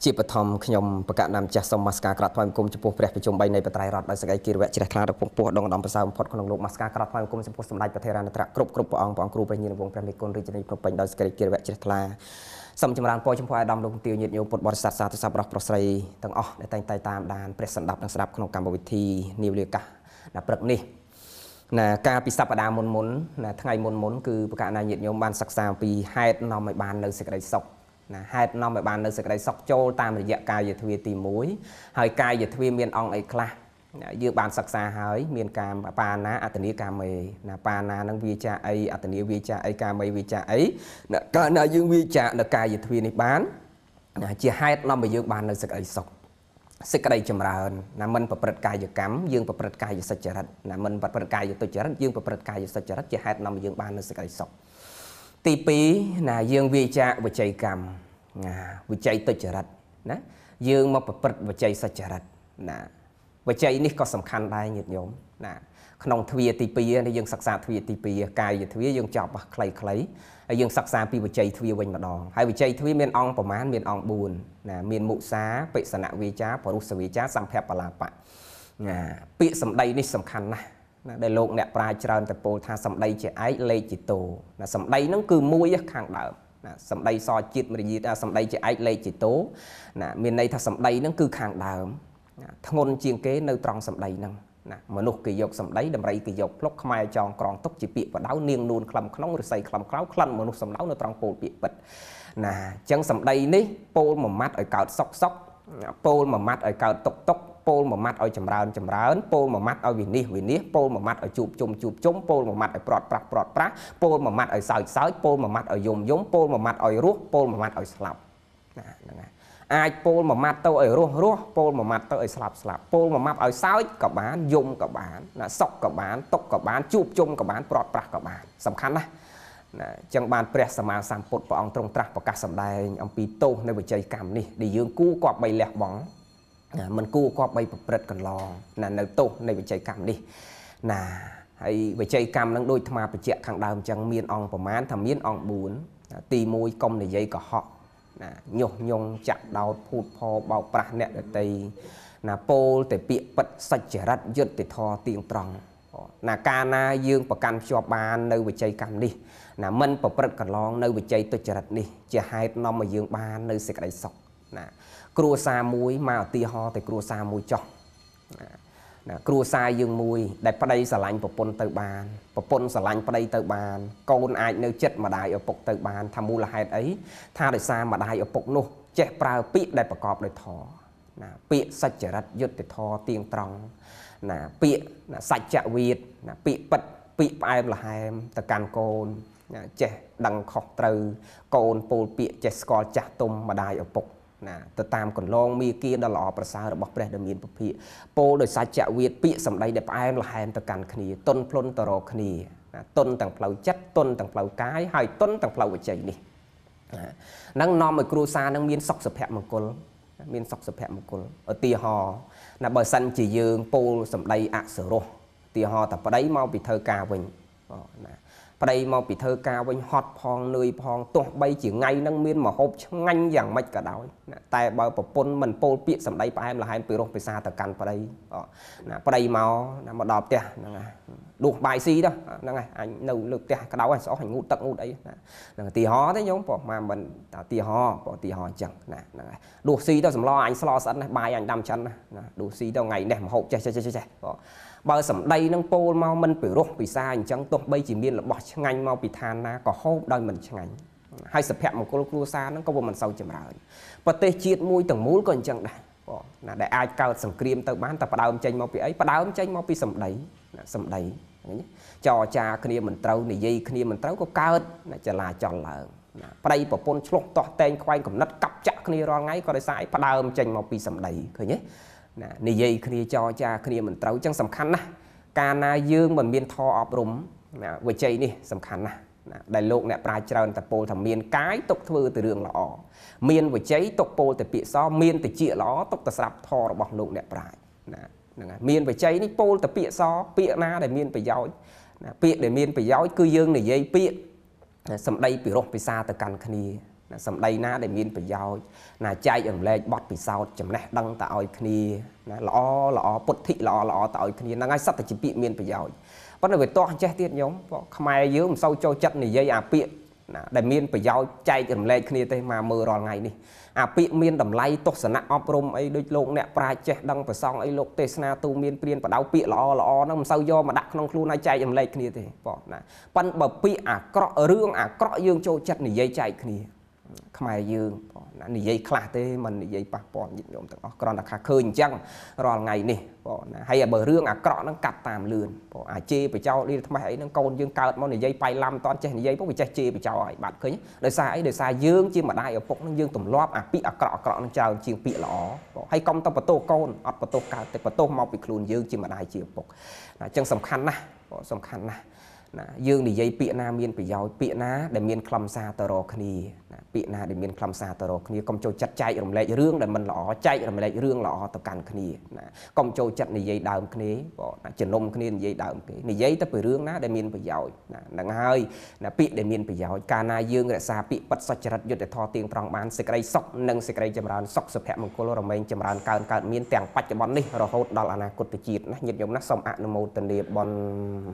ជាបឋមខ្ញុំប្រកាសនាមចាស់សូមមកស្ការក្រាបថ្វាយបង្គំចំពោះព្រះប្រជុំ3នៃបត្រៃរដ្ឋដោយសេចក្តីគិរវៈជ្រះថ្លាដល់ពងពោះដងឧត្តមប្រសើរបំផុតក្នុងលោកមកស្ការក្រាបថ្វាយបង្គំចំពោះសម្ដេចព្រះថេរានុត្រៈគ្រប់ព្រះអង្គព្រះអង្គគ្រូព្រះញាណវង្សព្រះមេគុណរាជធានីភ្នំពេញដោយសេចក្តីគិរវៈជ្រះថ្លាសូមចម្រើនពរចំពោះអាដាមលោកទាវញាតិញោមពុទ្ធបរិស័ទសាធុសប្បុរសប្រុសស្រីទាំងអស់ដែលតែងតែតាមដានព្រះសន្តាប់និងស្ដាប់ក្នុងកម្មវិធីនាវេលាកាសដល់ព្រឹកនេះណាការពិសព្ទាមុនណាថ្ងៃមុនគឺប្រកាសណាញាតិញោមបានសិក្សាពីហេតុនាំឲ្យបាននៅសេចក្តីសុខណាហេតុនាំឲ្យបាននៅសេចក្តីសុខចូលតាមរយៈកាយទ្វាទី1ហើយកាយទ្វាមានអង្គអីខ្លះយើងបានសិក្សាហើយមានការបាណាអតនីកាមេណាបាណានឹងវាចាអីអតនីវាចាអីកាមេវាចាអីកាលណាយើងវាចានៅកាយទ្វានេះបានជាហេតុនាំឲ្យយើងបាននៅសេចក្តីសុខសេចក្តីចម្រើនណាមិនប្រព្រឹត្តកាយកម្មយើងប្រព្រឹត្តកាយសុចរិតណាមិនប្រព្រឹត្តកាយទុច្ចរិតយើងប្រព្រឹត្តកាយសុចរិតជាហេតុនាំឲ្យយើងបាននៅសេចក្តីសុខទី2ណាយើងវាចាវិច័យកម្មណាវិច័យទុច្ចរិតណាយើងមកប្រព្រឹត្តវិច័យសុចរិតណាវិច័យនេះក៏សំខាន់ដែរញាតិញោមណាក្នុងទ្វាទី2នេះយើងសិក្សាទ្វាទី2កាយទ្វាយើងចប់ខ្លីៗហើយយើងសិក្សាពីវិច័យទ្វាវិញម្ដងហើយវិច័យទ្វាមានអង្គប្រមាណមានអង្គ4ណាមានមុសាបិសនវាចាបរុសវាចាសម្ភបលាបៈណាពាក្យសម្ដីនេះសំខាន់ណាស់ណាដែលលោកអ្នកប្រាជ្ញច្រើនតែពោលថាសម្ដីជាឯកលេខជាតោណាសម្ដីហ្នឹងគឺមួយខាងដើមណាសម្ដីសជាតិមរិយាសម្ដីជាឯកលេខជាតោណាមានន័យថាសម្ដីហ្នឹងគឺខាងដើមធ្ងន់ជាងគេនៅត្រង់សម្ដីហ្នឹងណាមនុស្សគេយកសម្ដីដំរីគេយកភ្លុកខ្មែរចងក្រងទុកជាពាក្យបដៅនាងនួនក្លំក្នុងឫស្សីក្លំក្រៅក្លិនមនុស្សសម្ដៅនៅត្រង់ពោលពាក្យពិតណាអញ្ចឹងសម្ដីនេះពោលមួយម៉ាត់ឲ្យកើតសុកពោលមួយម៉ាត់ឲ្យកើតតុកពោលមួយម៉ាត់ឲ្យចម្រើនពោលមួយម៉ាត់ឲ្យវិនិច្ឆ័យពោលមួយម៉ាត់ឲ្យជួបជុំពោលមួយម៉ាត់ឲ្យប្រត់ប្រាស់ពោលមួយម៉ាត់ឲ្យសើចពោលមួយម៉ាត់ឲ្យយំពោលមួយម៉ាត់ឲ្យរស់ពោលមួយម៉ាត់ឲ្យស្លាប់ណាហ្នឹងហើយអាចពោលមួយម៉ាត់ទៅឲ្យរស់ពោលមួយម៉ាត់ទៅឲ្យស្លាប់ពោលមួយម៉ាត់ឲ្យសើចក៏បានយំក៏បានណាសុកក៏បានទុកក៏បានជួបជុំក៏បានប្រត់ប្រាស់ក៏បានសំខាន់ណាស់ណាអញ្ចឹងបានព្រះសម្មាសម្ពុទ្ធព្រះអង្គទ្រង់ត្រាស់ប្រកាសសម្ដែងអំពីទោសនៃវិច័យកម្មនេះដែលយើងគួរគប្បីលះបង់ណាមិនគួរគប្បីប្រព្រឹត្តកន្លងណានៅទោសនៃវិច័យកម្មនេះណាហើយវិច័យកម្មនឹងដូចអាត្មាបញ្ជាក់ខាងដើមអញ្ចឹងមានអង្គប្រមាណថាមានអង្គ4ទី1កុំនិយាយកុហកណាញុះញង់ចាក់ដោតភូតផលបោកប្រាស់អ្នកដទៃណាពោលតែពាក្យពិតសច្ចរិតយុត្តិធម៌ទៀងត្រង់ណាកាលណាយើងប្រកាន់ភ្ជាប់បាននៅវិច័យកម្មនេះណាមិនប្រព្រឹត្តកន្លងនៅវិច័យទុច្ចរិតនេះជាហេតុនាំឲ្យយើងបាននៅសេចក្តីសុខណាគ្រួសារមួយមកឧទាហរណ៍តែគ្រួសារមួយចោះណាគ្រួសារយើងមួយដែលប្តីស្រឡាញ់ប្រពន្ធទៅបានប្រពន្ធស្រឡាញ់ប្តីទៅបានកូនអាចនៅចិត្តម្ដាយឪពុកទៅបានថាមូលហេតុអីថាដោយសារម្ដាយឪពុកនោះចេះប្រើពាក្យដែលប្រកបដោយធម៌ណាពាក្យសច្ចរិតយុត្តិធម៌ទៀងត្រង់ណាពាក្យសច្ចវិទ្យាណាពាក្យពិតពាក្យផ្អែមល្ហែមទៅកាន់កូនណាចេះដឹងខុសត្រូវកូនពោលពាក្យចេះស្គាល់ចាស់ទុំម្ដាយឪពុកណាទៅតាមកន្លងមាគាដ៏ល្អប្រសើររបស់ព្រះដែលមានពភាកពោលដោយសច្ចវិទ្យាពាក្យសម្ដីដែលផ្អែមល្ហែមទៅកាន់គ្នាទុនភ្លុនទៅរកគ្នាណាទុនទាំងផ្លូវចិត្តទុនទាំងផ្លូវកាយហើយទុនទាំងផ្លូវវិច័យនេះហ្នឹងនាំឲ្យគ្រួសារនឹងមានសុខសុភមង្គលមានសុខសុភមង្គលឧទាហរណ៍ណាបើសិនជាយើងពោលសម្ដីអសរោះឧទាហរណ៍តែប្តីមកពីធ្វើការវិញណាប្តីមកពីធ្វើការវិញហត់ផងនឿយផងទោះបីជាថ្ងៃហ្នឹងមានមហូបឆ្ងាញ់យ៉ាងម៉េចក៏ដោយតែបើប្រពន្ធមិនពោលពាក្យសម្ដីផ្អែមល្ហែមពីរោះពិសាទៅកាន់ប្តីណាប្តីមកដល់ផ្ទះហ្នឹងហើយដួសបាយស៊ីទៅហ្នឹងហើយអញនៅលើផ្ទះក្តៅហើយស្អុះអញងូតទឹកងូតអីណាហ្នឹងឧទាហរណ៍ទេញោមបងមិនតែឧទាហរណ៍បងឧទាហរណ៍អញ្ចឹងណាហ្នឹងហើយដួសស៊ីទៅសម្លអញស្លោស្អិនណាបាយអញដាំចិនណាដួសស៊ីទៅថ្ងៃនេះមហូបចេះបងបើសម្ដីនឹងពោលមកមិនពីរោះពិសាអញ្ចឹងទោះបីជាមានរបស់ឆ្ងាញ់មកពីឋានណាក៏ហូបដោយមិនឆ្ងាញ់ហើយសុភមង្គលគ្រួសារហ្នឹងក៏វាមិនសូវចម្រើនប្រទេសជាតិមួយទាំងមូលក៏អញ្ចឹងដែរបងណាដែលអាចកើតសង្គ្រាមទៅបានតែផ្ដើមចេញមកពីអីផ្ដើមចេញមកពីសម្ដីណាសម្ដីចរចាគ្នាមិនត្រូវនិយាយគ្នាមិនត្រូវក៏កើតចលាចលឡើងណាប្តីប្រពន្ធឆ្លោះតោះតែងខ្វែងកំណត់កាប់ចាក់គ្នារាល់ថ្ងៃក៏ដោយសារផ្ដើមចេញមកពីសម្ដីឃើញទេណានិយាយគ្នាចរចាគ្នាមិនត្រូវអញ្ចឹងសំខាន់ណាស់កាលណាយើងមិនមានធម៌អប់រំណាវិជ័យនេះសំខាន់ណាស់ណាដែលលោកអ្នកប្រាជ្ញច្រើនតែពោលថាមានកាយទុកធ្វើទៅរឿងល្អមានវិជ័យទុកពោលទៅពាក្យសមានតិចល្អទុកទៅស្រាប់ធម៌របស់លោកអ្នកប្រាជ្ញណាហ្នឹងហើយមានវិជ័យនេះពោលទៅពាក្យសពាក្យណាដែលមានប្រយោជន៍ណាពាក្យដែលមានប្រយោជន៍គឺយើងនិយាយពាក្យសម្ដីពិរោះពិសាទៅកាន់គ្នាសម្ដីណាដែលមានប្រយោជន៍ណាចែករំលែកបទពិសោធន៍ចំណេះដឹងទៅឲ្យគ្នាណាល្អពុទ្ធិល្អទៅឲ្យគ្នាហ្នឹងហើយសត្វតែជាពាក្យមានប្រយោជន៍ប៉ុន្តែវាតោះចេះទៀតញោមខ្មែរយើងមិនសូវចូលចិត្តនិយាយអាពាក្យណាដែលមានប្រយោជន៍ចែករំលែកគ្នាទេមកមើលរាល់ថ្ងៃនេះអាពាក្យមានតម្លៃទស្សនៈអប់រំអីដូចលោកអ្នកប្រាជ្ញចេះដឹងប្រសងអីលោកទេសនាទូមានព្រានបដៅពាក្យល្អហ្នឹងមិនសូវយកមកដាក់ក្នុងខ្លួនឲ្យចែករំលែកគ្នាទេបងណាប៉ុន្តែបើពាក្យអាក្រក់រឿងអាក្រក់យើងចូលចិត្តនិយាយចែកគ្នាខ្មែរយើងបងណានិយាយខ្លះទេមិននិយាយប៉ះពាល់ញាតិញោមទាំងអស់គ្រាន់តែឃើញអញ្ចឹងរាល់ថ្ងៃនេះបងណាហើយបើរឿងអាក្រក់ហ្នឹងកាត់តាមលឿនបងអាជេរបចោលនេះថ្មីអីហ្នឹងកូនយើងកើតមកនិយាយបៃឡំមិនតាន់ចេះនិយាយពុកវាចេះជេរបចោលហើយបាត់ឃើញដោយសារអីដោយសារយើងជាម្ដាយឪពុកហ្នឹងយើងទម្លាប់អាពាក្យអាក្រក់ហ្នឹងច្រើនជាងពាក្យល្អបងហើយកុំទៅបន្ទោសកូនអត់បន្ទោសកើតតែបន្ទោសមកពីខ្លួនយើងជាម្ដាយជាឪពុកអញ្ចឹងសំខាន់ណាស់បងសំខាន់ណាស់ណាយើងនិយាយពាក្យណាមានប្រយោជន៍ពាក្យណាដែលមានខ្លឹមសារទៅរកគ្នាណាពាក្យណាដែលមានខ្លឹមសារទៅរកគ្នាកុំចូលចិត្តចែករំលែករឿងដែលមិនល្អចែករំលែករឿងល្អទៅកាន់គ្នាណាកុំចូលចិត្តនិយាយដើមគ្នាបងណាជំនុំគ្នានិយាយដើមគេនិយាយទៅពីរឿងណាដែលមានប្រយោជន៍ណាហ្នឹងហើយណាពាក្យដែលមានប្រយោជន៍កាលណាយើងរក្សាពាក្យពិតសុចរិតយុត្តិធម៌ទៀងត្រង់បានសេចក្តីសុខនិងសេចក្តីចម្រើនសុខសុភមង្គលរមែងចម្រើនកើតមានទាំងបច្ចុប្បន្ននេះរហូតដល់អនាគតជាតិណាញាតិញោមណាសូមអនុមោទនាបុណ្យ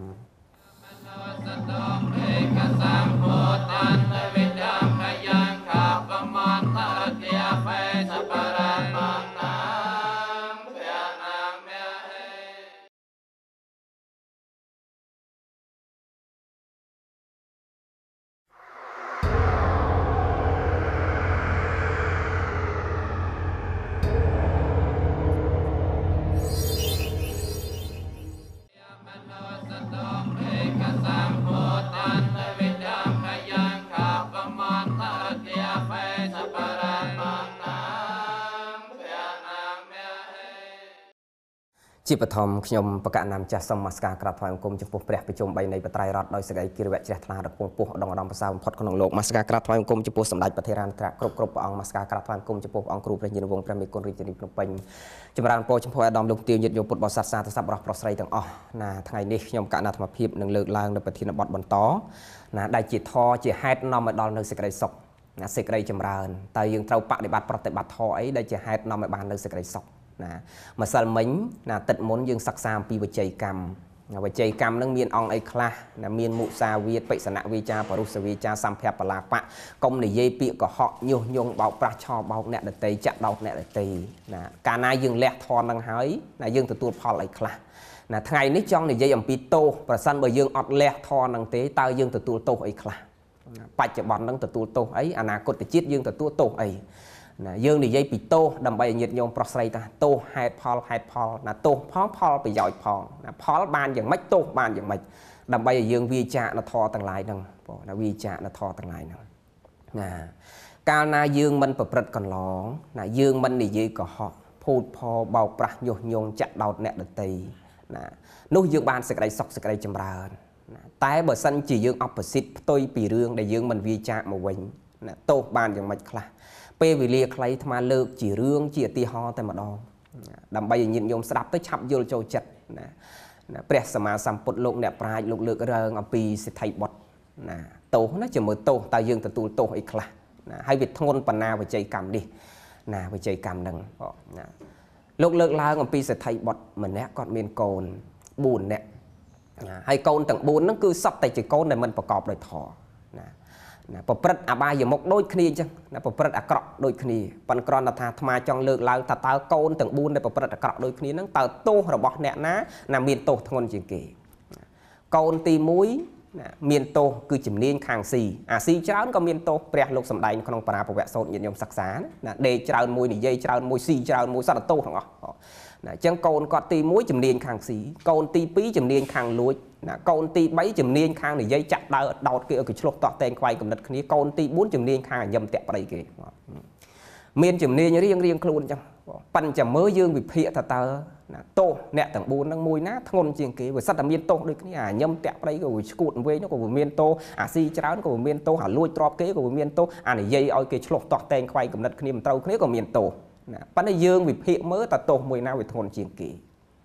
ជាបឋមខ្ញុំបកណាមចាស់សូមនមស្ការក្រាបថ្វាយបង្គំចំពោះព្រះប្រជុំ3នៃបត្រៃរតដោយសេចក្តីគិរវៈជ្រះថ្លាដ៏ពងពោះឧត្តមឧត្តមប្រសើរបំផុតក្នុងលោកនមស្ការក្រាបថ្វាយបង្គំចំពោះសម្ដេចព្រះធេរានុត្រៈគ្រប់ព្រះអង្គនមស្ការក្រាបថ្វាយបង្គំចំពោះអង្គគ្រូព្រះញាណវង្សព្រះមេគុណរាជធានីភ្នំពេញចម្រើនពរចំពោះអាដាមលោកទាវញាតិញោមពុទ្ធបរិស័ទសាធុស័ព្ទប្រុសស្រីទាំងអស់ណាថ្ងៃនេះខ្ញុំកណាធម្មភាពនឹងលើកឡើងនៅប្រធានបទបន្តណាដែលជាធរជាហេតុនាំឲ្យដល់នៅសេចក្តីសុខណាសេចក្តីចម្រើនតើយើងត្រូវបដិបត្តិប្រតិបត្តិធរអីដែលជាហេតុនាំឲ្យបាននៅសេចក្តីសុខណាម្សិលមិញណាទឹកមុនយើងសិក្សាអំពីវិជ័យកម្មវិជ័យកម្មនឹងមានអង្គអីខ្លះណាមានមុសាវាទបិសនវាចាបរុសវាចាសម្ភពបលាបៈកុំនិយាយពាក្យកុហកញុះញង់បោកប្រាស់ឆោបោកអ្នកដតីចាក់ដោតអ្នកដតីណាកាលណាយើងលះធននឹងហើយណាយើងទទួលផលអីខ្លះណាថ្ងៃនេះចង់និយាយអំពីទោសប្រសិនបើយើងអត់លះធននឹងទេតើយើងទទួលទោសអីខ្លះបច្ចុប្បន្ននឹងទទួលទោសអីអនាគតជាតិយើងទទួលទោសអីណាយើងនិយាយពីទោសដើម្បីឲ្យញាតិញោមប្រុសស្រីថាទោសហេតុផលណាទោសផលប្រយោជន៍ផងណាផលបានយ៉ាងម៉េចទោសបានយ៉ាងម៉េចដើម្បីឲ្យយើងវាចាកនធរទាំងឡាយហ្នឹងបងណាវាចាកនធរទាំងឡាយហ្នឹងណាកាលណាយើងមិនប្រព្រឹត្តកន្លងណាយើងមិននិយាយកុហកភូតផលបោកប្រាស់ញុះញង់ចាក់ដោតអ្នកដតីណានោះយើងបានសេចក្តីសុខសេចក្តីចម្រើនណាតែបើសិនជាយើងអបសិទ្ធផ្ទុយពីរឿងដែលយើងមិនវាចាកមកវិញណាទោសបានយ៉ាងម៉េចខ្លះពេលវេលាខ្លីអាត្មាលើកជារឿងជាឧទាហរណ៍តែម្ដងដើម្បីឲ្យញាតិញោមស្ដាប់ទៅឆាប់យល់ចូលចិត្តណាព្រះសម្មាសម្ពុទ្ធលោកអ្នកប្រាជ្ញលោកលើករឿងអំពីសិទ្ធិបុត្រណាទោសណាជាមួយទោសតើយើងទទួលទោសអីខ្លះណាហើយវាធ្ងន់បណ្ណាវិជ័យកម្មនេះណាវិជ័យកម្មហ្នឹងបងណាលោកលើកឡើងអំពីសិទ្ធិបុត្រម្នាក់គាត់មានកូន4នាក់ហើយកូនទាំង4ហ្នឹងគឺសពតែជាកូនដែលមិនប្រកបដោយធម៌ណាប្រព្រឹត្តអបាយមុខដូចគ្នាអញ្ចឹងណាប្រព្រឹត្តអាក្រក់ដូចគ្នាប៉ុន្តែគ្រាន់តែថាអាត្មាចង់លើកឡើងថាតើកូនទាំង4ដែលប្រព្រឹត្តអាក្រក់ដូចគ្នាហ្នឹងតើទោសរបស់អ្នកណាមានទោសធ្ងន់ជាងគេកូនទី1ណាមានទោសគឺជំនាញខាងស៊ីអាស៊ីច្រើនក៏មានទោសព្រះលោកសំដែងក្នុងបរាពវៈសូត្រញាតិញោមសិក្សាណាដេកច្រើនមួយនិយាយច្រើនមួយស៊ីច្រើនមួយសត្វទោសទាំងអស់ណាអញ្ចឹងកូនគាត់ទី1ជំនាញខាងស៊ីកូនទី2ជំនាញខាងលួចណាកូនទី3ជំនាញខាងនិយាយចាក់ដើរដោតគេឲ្យគេឆ្លោះតោះតែងខ្វាយកំណត់គ្នាកូនទី4ជំនាញខាងញឹមតាក់ប្តីគេមានជំនាញរៀងខ្លួនអញ្ចឹងប៉ិនចាំមើលយើងវិភាគថាតើណាទោសអ្នកទាំង4ហ្នឹងមួយណាធ្ងន់ជាងគេវាសិតតែមានទោសដូចគ្នាអាញឹមតាក់ប្តីក៏វាឈួតវែងក៏វាមានទោសអាស៊ីច្រើនក៏វាមានទោសអាលួចទ្របគេក៏វាមានទោសអានិយាយឲ្យគេឆ្លោះតោះតែងខ្វាយកំណត់គ្នាមិនត្រូវគ្នាក៏មានទោសណាប៉ុន្តែយើងវិភាគមើលតើទោសមួយណាវាធ្ងន់ជាងគេណា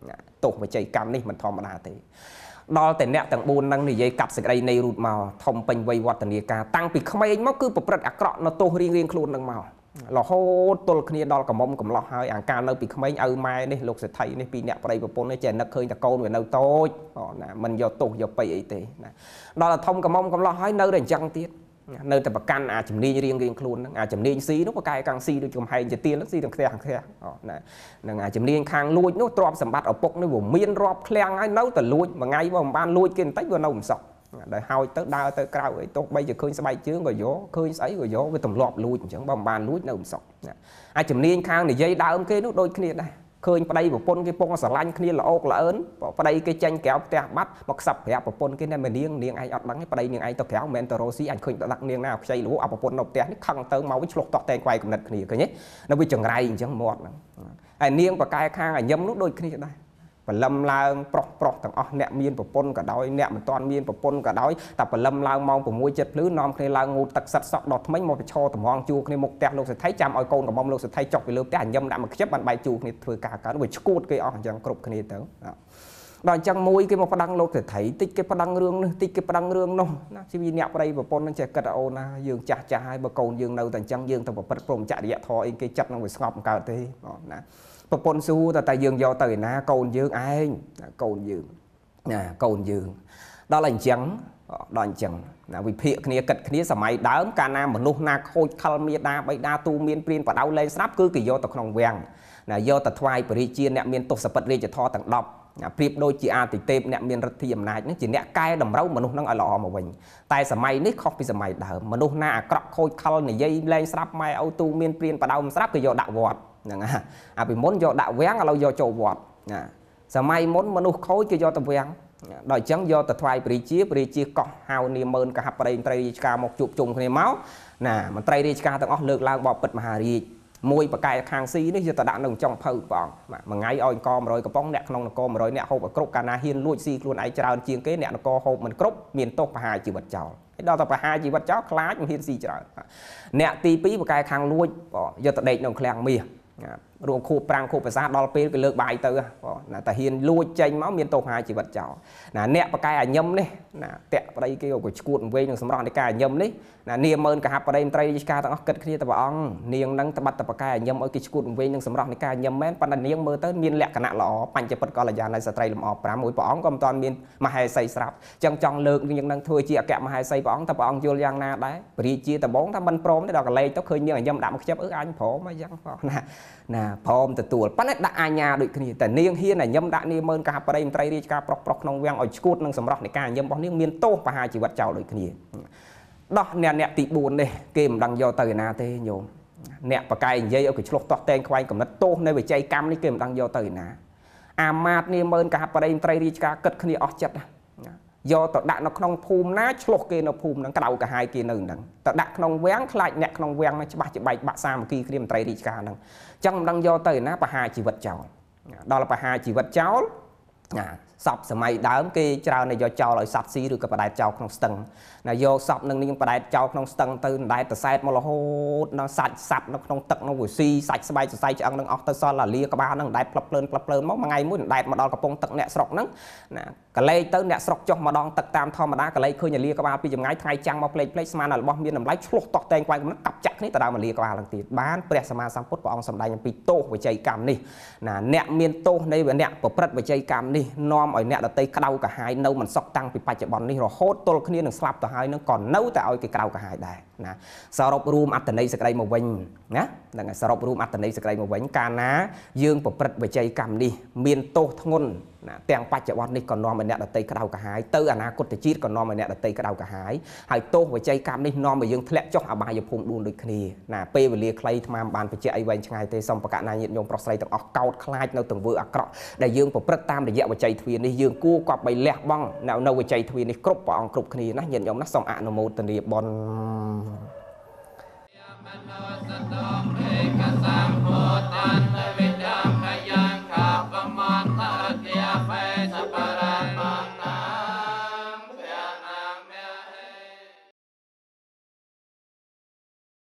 ទោសវិច័យកម្មនេះមិនធម្មតាទេដល់តែអ្នកទាំង4នឹងនិយាយកាត់សេចក្តីនៃរូតមកធំពេញវ័យវឌ្ឍនាការតាំងពីក្មេងមកគឺប្រព្រឹត្តអាក្រក់នៅទោសរៀងខ្លួននឹងមករហូតទល់គ្នាដល់កំមុំកំឡោះហើយអាការនៅពីក្មេងឪម៉ែនេះលោកសេដ្ឋីនេះពីអ្នកប្តីប្រពន្ធនេះចេះនឹកឃើញតែកូនវានៅតូចណាមិនយកទោសយកប៉ីអីទេណាដល់តែធំកំមុំកំឡោះហើយនៅតែអញ្ចឹងទៀតនៅតែប្រកាន់អាជំនាញរៀងខ្លួនហ្នឹងអាជំនាញស៊ីនោះប្រកែកាំងស៊ីដូចកំហែងជាទៀនហ្នឹងស៊ីទាំងខ្ទះណានឹងអាជំនាញខាងលួចនោះទ្រព្យសម្បត្តិឪពុកនេះវាមានរាប់ឃ្លាំងហើយនៅតែលួចមួយថ្ងៃបើមិនបានលួចគេបន្តិចវានៅមិនសក់ដែលហើយទៅដើរទៅក្រៅអីទោះបីជាឃើញស្បែកជើងក៏យកឃើញស្អីក៏យកវាទម្លាប់លួចអញ្ចឹងបើមិនបានលួចនៅមិនសក់អាជំនាញខាងនិយាយដើមគេនោះដូចគ្នាដែរឃើញប្តីប្រពន្ធគេពងស្រឡាញ់គ្នាល្អកល្អើនប្តីគេចាញ់ក្រៅផ្ទះបាត់មកខ្សឹបប្រាប់ប្រពន្ធគេណែនាងឯងអត់ដឹងទេប្តីនាងឯងទៅក្រៅមិនមែនទៅរស់ស៊ីអញឃើញទៅដាក់នាងណាខ្ចីលួអប្រពន្ធនៅផ្ទះនេះខឹងទៅមកវិញឆ្លោះតក់តែងខ្វាយកំណត់គ្នាឃើញទេនៅវាចង្រៃអញ្ចឹងមាត់ហ្នឹងហើយនាងប្រកែខាងអាញឹមនោះដូចគ្នាដែរបលឹមឡើងប្រុសទាំងអស់អ្នកមានប្រពន្ធក៏ដោយអ្នកមិនទាន់មានប្រពន្ធក៏ដោយតែបលឹមឡើងម៉ោង 6 7 ភ្លឺនាំគ្នាឡើងងូតទឹកសិតសក់ដល់ថ្មិញមកប្រឈរតម្រងជួគ្នាមុខផ្ទះលោកសេដ្ឋីចាំឲ្យកូនកំមុំលោកសេដ្ឋីចុះពីលើផ្ទះញឹមដាក់មកខ្ជិបបានបែកជួគ្នាធ្វើការកើតវាឈួតគេអស់អញ្ចឹងគ្រប់គ្នាទៅដល់អញ្ចឹងមួយគេមកប្តឹងលោកសេដ្ឋីតិចគេប្តឹងរឿងនេះតិចគេប្តឹងរឿងនោះណាជីវិតអ្នកប្តីប្រពន្ធនឹងចេះគិតអូនណាយើងចាស់ហើយបើកូនយើងនៅតែអញ្ចឹងយើងទៅប្រព្រឹត្តព្រមចរិយធម៌អីគេចិត្តនឹងវាស្ងប់មិនកើតទេណាប្រពន្ធស៊ូតែយើងយកទៅឯណាកូនយើងឯងកូនយើងណាកូនយើងដល់អញ្ចឹងណាវិភាគគ្នាគិតគ្នាសម័យដើមកាលណាមនុស្សណាខូចខលមេដាបៃតាទូមានព្រានបដៅលែងស្រាប់គឺគេយកទៅក្នុងវាំងណាយកទៅថ្វាយបរិជាអ្នកមានទស្សពិតរាជធរទាំង10ប្រៀបដូចជាអាទិទេពអ្នកមានឫទ្ធិអំណាចនឹងជាអ្នកកែតម្រូវមនុស្សនឹងឲ្យល្អមកវិញតែសម័យនេះខុសពីសម័យដើមមនុស្សណាអាក្រក់ខូចខលនិយាយលែងស្រាប់ម៉ែឪទូមានព្រានបដៅមិនស្រាប់គេយកដាក់វត្តហ្នឹងអាពីមុនយកដាក់វាំងឥឡូវយកចូលវត្តណាសម័យមុនមនុស្សខូចគេយកទៅវាំងដល់អញ្ចឹងយកទៅថ្វាយព្រះរាជាកោះហៅនាម៉ឺនកហបតីមន្ត្រីរាជការមកជួបជុំគ្នាមកណាមន្ត្រីរាជការទាំងអស់លើកឡើងបបពិតមហារាជមួយបកែខាងស៊ីនេះយកទៅដាក់នៅចុងភៅព្រះអង្គមួយថ្ងៃឲ្យអង្គ100កំប៉ុងអ្នកក្នុងនគរ100អ្នកហូបឲ្យគ្រប់កាលណាហ៊ានលួចស៊ីខ្លួនឯងច្រើនជាងគេអ្នកនគរហូបមិនគ្រប់មានទោសប្រហារជីវិតចោលហើយដល់តែប្រហារជីវិតចោលខ្លាចមិនហ៊ានស៊ីច្រើនអ្នកទី2បកែខាងលួចយកទៅដេកនៅឃ្លាំងមាសរួមខួបប្រាំងខួបភាសាដល់ពេលគេលើកបាយទៅណាតែហ៊ានលួចចេញមកមានទោសប្រហារជីវិតចោលណាអ្នកបកែអាញឹមនេះណាតាក់ប្តីគេក៏ឈួតវែងនឹងសម្រស់នៃការអាញឹមនេះណានាម៉ឺនកហបតីមន្ត្រីរាជការទាំងអស់គិតគ្នាទៅព្រះអង្គនាងនឹងត្បិតតែបកែអាញឹមឲ្យគេឈួតវែងនឹងសម្រស់នៃការអាញឹមមែនប៉ុន្តែនាងមើលទៅមានលក្ខណៈល្អបញ្ចពិតកល្យាណនៃស្ត្រីលំអ5មួយព្រះអង្គក៏មិនទាន់មានមហេសីស្រាប់ចឹងចង់លើកនាងនឹងធ្វើជាអគ្គមហេសីព្រះអង្គតែព្រះអង្គយល់យ៉ាងណាដែរព្រះរាជាដំបងថាមិនព្រមទេដល់កលែងទៅឃើញនាងអាញឹមដាក់មកខ្ជិបអញព្រមអីយ៉ាងណាព្រមទទួលប៉ុន្តែដាក់អាញាដូចគ្នាតែនាងហ៊ានអាញឹមដាក់នាម៉ឺនកហបតីមន្ត្រីរាជការប្រុសក្នុងវាំងឲ្យឈួតនឹងសម្រស់នៃការអាញឹមរបស់នាងមានទោសប្រហារជីវិតចោលដូចគ្នាដោះអ្នកទី4នេះគេមិនដឹងយកទៅឯណាទេញោមអ្នកបកែនិយាយឲ្យគេឆ្លោះតោះតែងខ្វែងកំណត់ទោសនៃវិច័យកម្មនេះគេមិនដឹងយកទៅឯណាអាមាត្យនាម៉ឺនកហបតីមន្ត្រីរាជការគិតគ្នាអស់ចិត្តយកទៅដាក់នៅក្នុងភូមិណាឆ្លោះគេនៅភូមិហ្នឹងក្តៅកាហាយគេនៅហ្នឹងទៅដាក់ក្នុងវាំងខ្លាចអ្នកក្នុងវាំងហ្នឹងច្បាស់ជាបែកបាក់សាមគ្គីគ្នាមន្ត្រីរាជការហ្នឹងអញ្ចឹងមិនដឹងយកទៅឯណាប្រហារជីវិតចោលដល់ប្រហារជីវិតចោលសពសម័យដើមគេច្រើនតែយកចោលឲ្យសត្វស៊ីឬក៏បដែតចោលក្នុងស្ទឹងណាយកសពនឹងនាងបដែតចោលក្នុងស្ទឹងទៅដដែតតសែតមករហូតដល់សាច់សត្វនៅក្នុងទឹកនោះវាស៊ីសាច់ស្បែកសរសៃឆ្អឹងនឹងអស់ទៅសល់អាលាក្បាលនឹងដដែតផ្លឹបភ្លើនមកមួយថ្ងៃមួយដដែតមកដល់កំពង់ទឹកអ្នកស្រុកហ្នឹងណាកលែងទៅអ្នកស្រុកចុះម្ដងទឹកតាមធម្មតាកលែងឃើញអាលាក្បាលពីចម្ងាយថ្ងៃចាំងមកផ្លេចស្មានរបស់មានតម្លៃឆ្លោះតោះតែងខ្វាយកំណត់កាប់ចាក់គ្នាទៅដើមអាលាក្បាលឡើងទៀតបានព្រះសម្មាសម្ពុទ្ធព្រះអង្គសម្ដែងអំពីទោសវិច័យកម្មនេះណាអ្នកមានទោសនៃអ្នកប្រព្រឹត្តវិច័យកម្មនេះនាំឲ្យអ្នកដទៃក្តៅកាហាយនៅមិនសក់តាំងពីបច្ចុប្បន្ននេះរហូតទល់គ្នានឹងស្លាប់ទៅហើយនឹងក៏នៅតែឲ្យគេក្តៅកាហាយដែរណាសរុបរួមអត្តន័យសេចក្តីមកវិញណាហ្នឹងហើយសរុបរួមអត្តន័យសេចក្តីមកវិញកាលណាយើងប្រព្រឹត្តវិច័យកម្មនេះមានទោសធ្ងន់ណាទាំងបច្ចុប្បន្ននេះក៏នាំឲ្យអ្នកដទៃក្តៅកាហាយទៅអនាគតជាតិក៏នាំឲ្យអ្នកដទៃក្តៅកាហាយហើយទោសវិច័យកម្មនេះនាំឲ្យយើងធ្លាក់ចុះអបាយភូមិ4ដូចគ្នាណាពេលវេលាខ្លីថ្មបានបញ្ជាក់អីវែងឆ្ងាយទេសូមប្រកាសណាញាតិញោមប្រុសស្រីទាំងអស់កោតខ្លាចនៅទង្វើអាក្រក់ដែលយើងប្រព្រឹត្តតាមរយៈវិច័យទ្វារនេះយើងគួរគប្បីលះបង់នៅវិច័យទ្វារនេះគ្រប់ព្រះអង្គគ្រប់គ្នាណាញាតិញោមណាសូមអនុមោទនាបុណ្យ